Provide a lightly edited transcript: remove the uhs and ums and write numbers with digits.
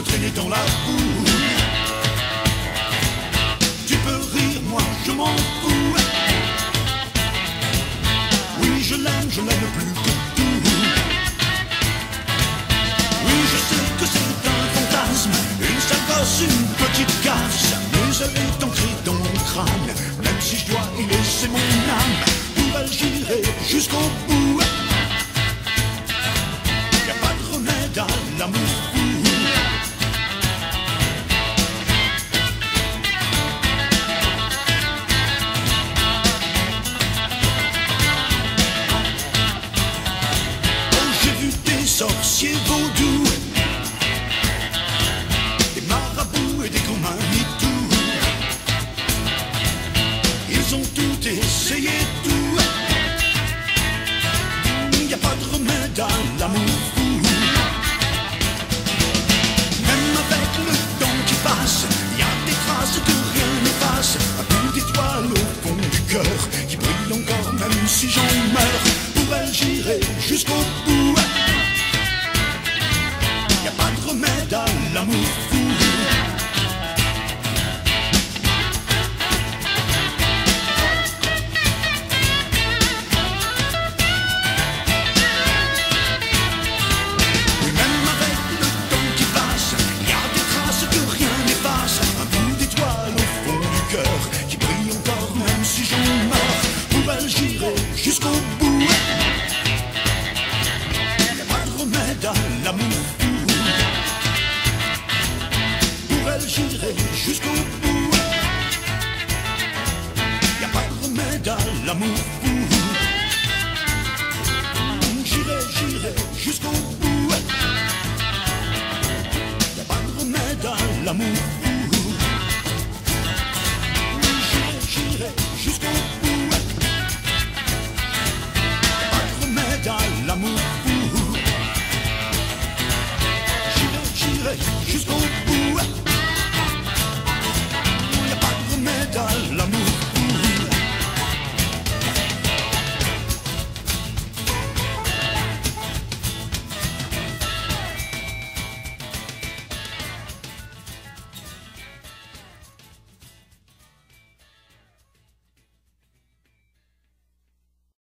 traîner dans la boue. Tu peux rire, moi je m'en fous. Oui, je l'aime plus que tout. Oui, je sais que c'est un fantasme, une sale gosse, une petite casse, mais elle est ancrée dans mon crâne. Même si je dois y laisser mon âme, pour elle j'irai jusqu'au bout. Y a pas de remède à l'amour fou. Sorciers vaudous, des marabouts et des grands manitous. Ils ont tout essayé, tout. Y a pas de remède à l'amour fou. Même avec le temps qui passe, y a des traces que rien n'efface. Un bout d'étoile au fond du cœur qui brille encore même si j'en meurs. Pour elle j'irai jusqu'au bout. Y a pas de remède à l'amour fou. Oui, même avec le temps qui passe, y a des traces que rien n'efface. Un bout d'étoile au fond du cœur qui brille encore même si j'en meurs. Pour elle j'irai jusqu'au bout. Y a pas de remède à l'amour fou. J'irai jusqu'au bout. Y a pas de remède à l'amour fou. J'irai jusqu'au bout. Y a pas de remède à l'amour fou.